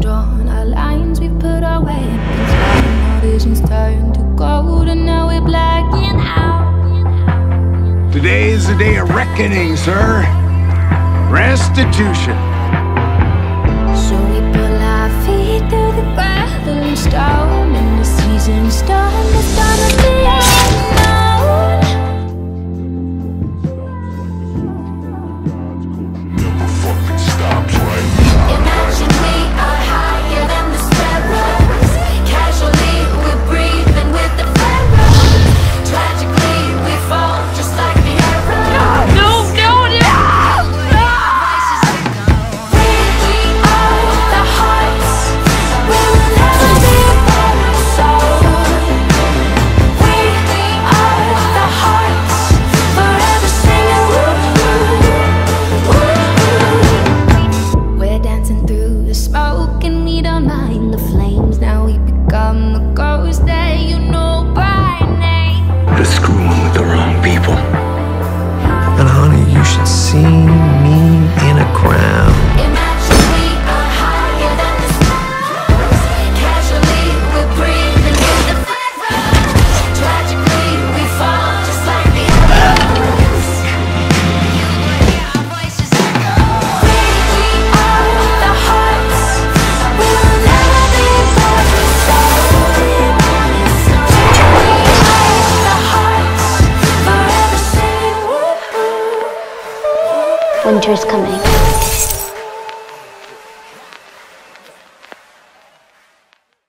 drawn our lines, we've put our weapons down. Our visions turned to gold, and now we're blacking out. Today is the day of reckoning, sir. Restitution. So we pull our feet through the gravel and stone, and the season's done, the dawn of the unknown. Never fucking stops right now. Imagine we are higher than the sparrows. Casually we're breathing with the pharaohs. Tragically we fall just like the arrows. No, no, no! We are the hearts. We will never be born of soul. We are the hearts. Forever singing woo. We're dancing through the smoke and we don't mind the flames. Now we become the ghost that you know by name. They're screwing with the wrong people. And honey, you should see me in a crown. Imagine we are higher than the sparrows. Casually we're breathing with the pharaohs. Tragically we fall just like the arrows. Our voices echo. We are the hearts. We will never be born of soul. We are the hearts. Forever singing woo. Winter's coming.